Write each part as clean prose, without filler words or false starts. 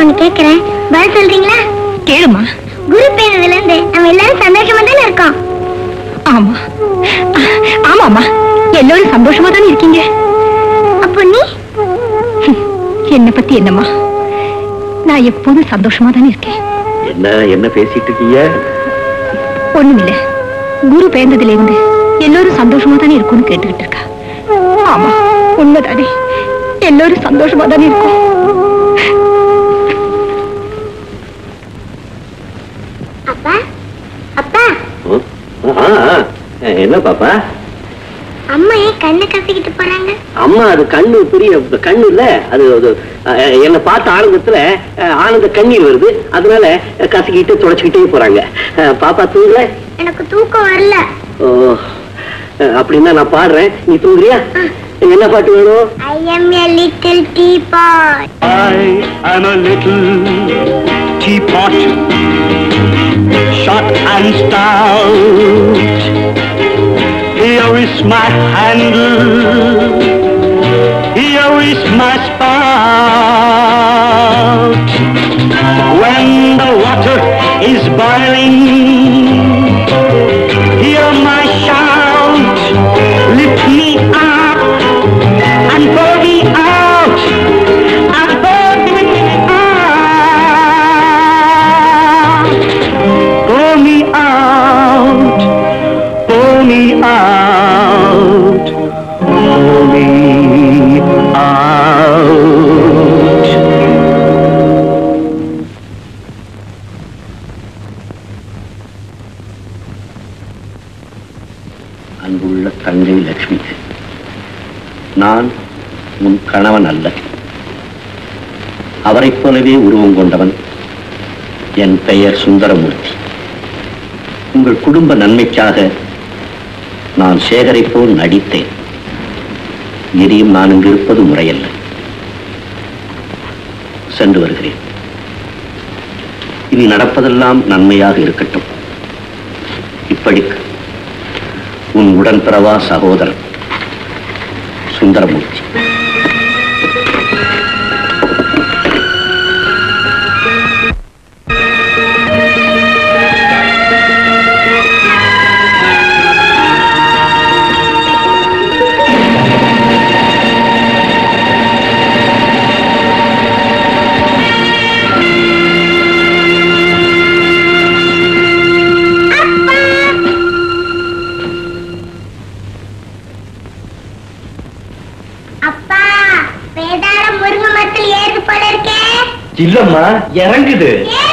ஒண்ணு கேக்குறேன், பதில் சொல்றீங்களா? கேளுமா. குரு பேரதுல இருந்து நம்ம எல்லாரும் சந்தோஷமா தானே இருக்கோம். ஆமா ஆமாமா, எல்லாரும் சந்தோஷமா தானே இருக்கீங்க. அப்போ நீ என்ன பத்தி என்னம்மா, நான் எப்போதும் சந்தோஷமா தானே இருக்கேன். என்ன பேசிட்டு இருக்கீங்க? ஒண்ணுமில்ல, குரு பேர்ந்ததுல இருந்து எல்லாரும் சந்தோஷமா தானே இருக்கும்னு கேட்டுக்கிட்டு இருக்கா. ஆமா உண்மைதானே, எல்லாரும் சந்தோஷமா தானே இருக்கும். அப்பா அப்பா, என்ன பாப்பா? அம்மா ஏன் கண்ணை கசிக்கிட்டு போறாங்க? அம்மா அது கண்ணு, பெரிய கண்ணு இல்ல, அது என்ன பார்த்த ஆனந்தத்துல ஆனந்த கண்ணீர் வருது, அதனால கசக்கிட்டு தொடச்சுக்கிட்டே போறாங்க. பாப்பா தூங்கல? எனக்கு தூக்கம் வரல. ஓ, அப்படின்னா நான் பாடுறேன், நீ தூங்குறியா? என்ன பாட்டு வேணும்? I am a little teapot. I am a little teapot, short and stout. Here is my handle, here is my spout. When the water is boiling, hear my shout. Lift me up and pour me out, and pour me out. Pour me out, pour me out, pour me out. அன்புள்ள தங்கை லட்சுமி, நான் உன் கணவன் அல்ல. அவரைப் போலவே உருவம் கொண்டவன் என் பெயர் சுந்தரமூர்த்தி. உங்கள் குடும்ப நன்மைக்காக நான் சேகரை போல் நடித்தேன். இனியும் நான் இங்கு இருப்பது முறையல்ல. சென்று வருகிறேன். இனி நடப்பதெல்லாம் நன்மையாக இருக்கட்டும். இப்படிக்கு உன் உடன்பிறவா சகோதரன் சுந்தரமூர்த்தி. இல்லம்மா, இறங்குது.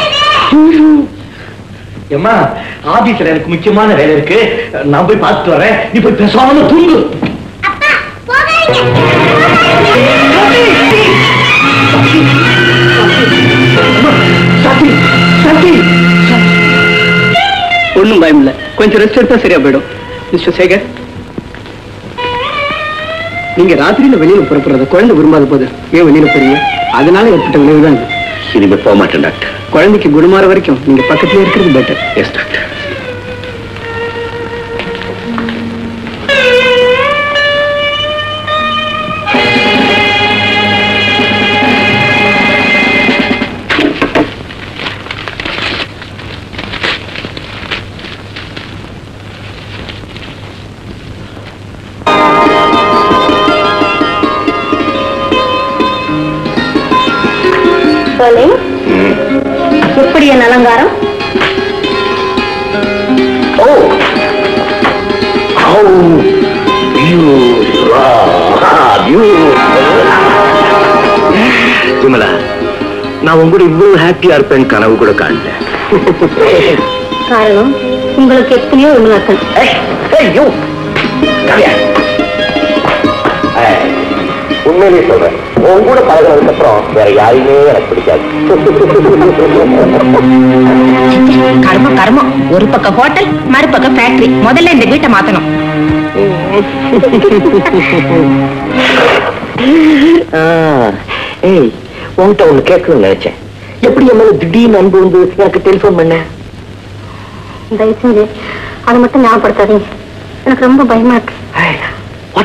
ஏம்மா, ஆபீஸ்ல எனக்கு முக்கியமான வேலை இருக்கு, நான் போய் பார்த்துட்டு வரேன். நீ போய் பேசாம தூங்கு. ஒண்ணும் பயம் இல்ல, கொஞ்சம் ரெஸ்ட் எடுத்தா சரியா போயிடும். மிஸ்டர் சேகர், நீங்க ராத்திரியில வெளியில புறப்படுறத குழந்தை விரும்பாத போது ஏன் வெளியில போறீங்க? அதனால ஏற்பட்ட விளைவுதான் இது. இனிமே போக மாட்டேன் டாக்டர். குழந்தைக்கு குணமாற வரைக்கும் நீங்க பக்கத்துல இருக்கிறது பெட்டர். Yes doctor. எப்படி என் அலங்காரம்? விமலா, நான் உங்க கூட இவ்வளவு ஹாப்பியா இருப்பேன் கனவு கூட காணல. காரணம் உங்களுக்கு எத்தனையோ விமலாக்கள். உண்மையிலே சொல்றேன், உன் கூட பழகினதுக்கு அப்புறம் வேற யாரையுமே எனக்கு பிடிக்காது. கர்மம் கர்மம், ஒரு பக்கம் ஹோட்டல், மறுபக்கம் ஃபேக்டரி. முதல்ல இந்த வீட்டை மாத்தணும். ஏய், உன்கிட்ட ஒண்ணு கேட்கணும்னு நினைச்சேன். எப்படி என் மேல திடீர்னு அன்பு வந்து எனக்கு டெலிபோன் பண்ண? தயவு செஞ்சு அதை மட்டும் ஞாபகப்படுத்தாதீங்க, எனக்கு ரொம்ப பயமா இருக்கு.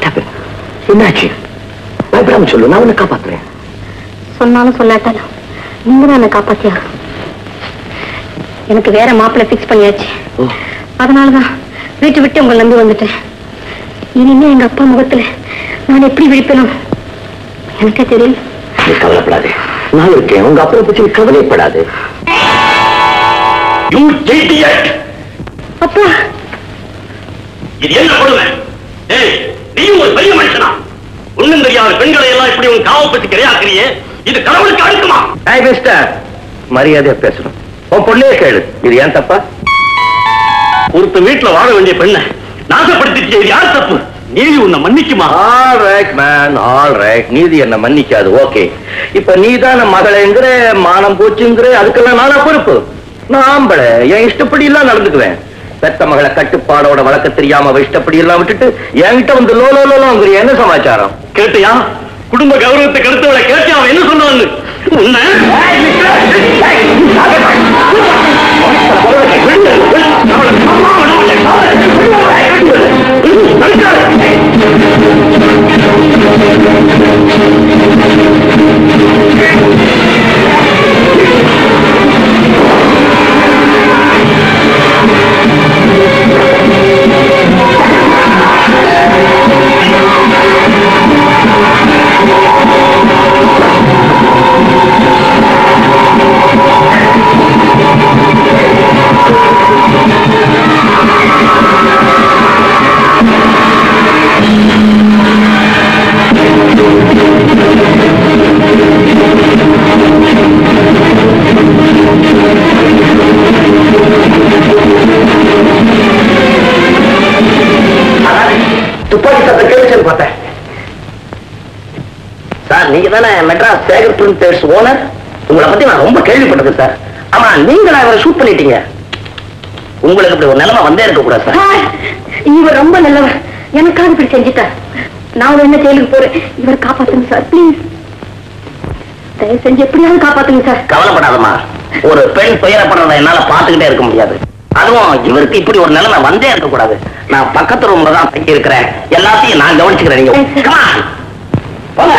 என்னாச்சு? பயப்படாம சொல்லு, நான் உன்னை காப்பாத்துறேன். சொன்னாலும் சொல்லாட்டாலும் நீங்க தான் என்ன காப்பாத்தியா. எனக்கு வேற மாப்பிள்ளை பிக்ஸ் பண்ணியாச்சு. அதனாலதான் வீட்டை விட்டு உங்களை நம்பி வந்துட்டேன். இனிமே எங்க அப்பா முகத்துல நான் எப்படி விழிப்பேனும் எனக்கே தெரியும். கவலைப்படாது, நான் இருக்கேன். உங்க அப்பா பற்றி கவலைப்படாது. அப்பா இது என்ன கொடுமை? நீயும் ஒரு பெரிய மனுஷனா? ஒண்ணும் தெரியாத பெண்களை எல்லாம் இப்படி உன் காவல் பற்றி கிடையாக்குறியே, இது கடவுளுக்கு அழுக்குமா? மரியாதையா பேசணும். உன் பொண்ணே கேளு, இது ஏன் தப்பா? ஒருத்த வீட்டுல வாழ வேண்டிய பெண்ணை நாசப்படுத்திட்டு இது யார் தப்பு? நீதி உன்னை மன்னிக்குமா? All right man, all right. நீதி என்ன மன்னிக்காது, ஓகே. இப்ப நீதான் மகளேங்கிற, மானம் போச்சுங்கிற, அதுக்கெல்லாம் நானா பொறுப்பு? நாம்பள என் இஷ்டப்படி எல்லாம் நடந்துக்குவேன். பெத்த மகளை கட்டுப்பாடோட வளர்க்க தெரியாம அவ இஷ்டப்படி எல்லாம் விட்டுட்டு என்கிட்ட வந்து லோலோலோங்கிற என்ன சமாச்சாரம்? கேட்டியா? குடும்ப கௌரவத்தை கருத்தவளை கேட்டியா? அவன் என்ன சொன்னான்னு? உன்னை துப்பாக்கி சத்தம் கேட்டுச்சு பார்த்தேன். சார், நீங்க தானே மெட்ராஸ் சேகர் பிரிண்டர்ஸ் ஓனர்? உங்களை பத்தி நான் ரொம்ப கேள்விப்பட்டது சார். ஆமா, நீங்களா இவரை ஷூட் பண்ணிட்டீங்க. உங்களுக்கு இப்படி ஒரு நிலைமை வந்தே இருக்க கூடாது சார். இவர் ரொம்ப நல்லவர். எனக்காக இப்படி செஞ்சுட்டார். நான் என்ன ஜெயிலுக்கு போறேன். இவர் காப்பாத்துங்க சார், பிளீஸ். தயவு செஞ்சு எப்படியாவது காப்பாத்துங்க சார். கவலைப்படாதம்மா. ஒரு பெண் துயரப்படுறதை என்னால பாத்துக்கிட்டே இருக்க முடியாது. அதுவும் இவருக்கு இப்படி ஒரு நிலைமை வந்தே இருக்க கூடாது. நான் பக்கத்து ரூம்ல தான் தங்கி இருக்கிறேன். எல்லாத்தையும் நான் கவனிச்சுக்கிறேன். நீங்க come on. போங்க.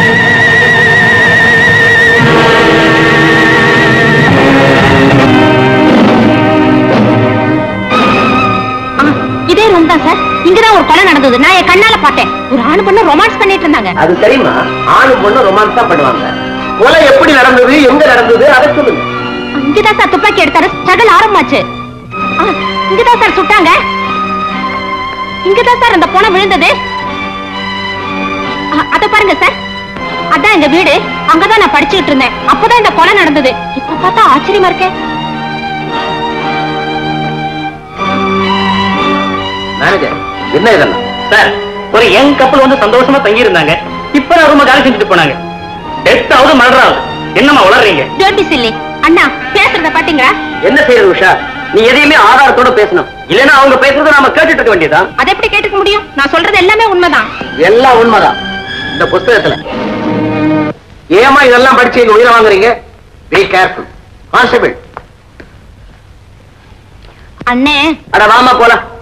இதே ரூம் தான் சார். இங்கதான் ஒரு கொலை நடந்தது. நான் என் கண்ணால பார்த்தேன். ஒரு ஆணு பொண்ணு ரொமான்ஸ் பண்ணிட்டு இருந்தாங்க. அது தெரியுமா? ஆணு பொண்ணு ரொமான்ஸ் தான் பண்ணுவாங்க. கொலை எப்படி நடந்தது, எங்க நடந்தது, அதை சொல்லுங்க. இங்கதான் சார் துப்பாக்கி எடுத்தாரு. ஸ்ட்ரகிள் ஆரம்பமாச்சு. இங்கதான் சார் சுட்டாங்க. இங்கதான் சார் அந்த பொண்ணை விழுந்தது. அத பாருங்க சார். அதான் எங்க வீடு. அங்கதான் நான் படிச்சுக்கிட்டு இருந்தேன். அப்பதான் இந்த கொலை நடந்தது. இப்ப பார்த்தா ஆச்சரியமா இருக்கே. மேனேஜர், என்ன இதெல்லாம்? சார், ஒரு யங் கப்பல் வந்து சந்தோஷமா தங்கி இருந்தாங்க. இப்ப நான் ரொம்ப காலி செஞ்சுட்டு போனாங்க. டெத்தாவது மர்டராவது. என்னமா வளர்றீங்க? Don't be silly. அண்ணா பேசுறத பாத்தீங்களா? என்ன செய்யறது உஷா? நீ எதையுமே ஆதாரத்தோட பேசணும். இல்லன்னா அவங்க பேசுறத நாம கேட்டுட்டு இருக்க வேண்டியதா? அதை எப்படி கேட்டுக்க முடியும்? நான் சொல்றது எல்லாமே உண்மைதான். எல்லாம் உண்மைதான். இந்த புஸ்தகத்துல ஏமா இதெல்லாம் படிச்சு எங்க உயிரை வாங்குறீங்க? Be careful. கான்ஸ்டபிள். அண்ணே, அட வாமா போலாம்.